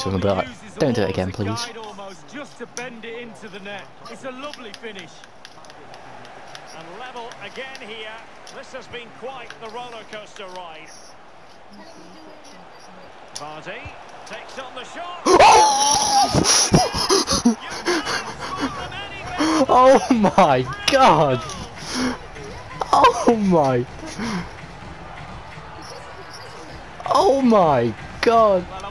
to him and be like, don't do it again, please. Just to bend it into the net. It's a lovely finish. And level again here. This has been quite the roller coaster ride. Vardy takes on the shot. Oh my god! Oh my! Oh my god!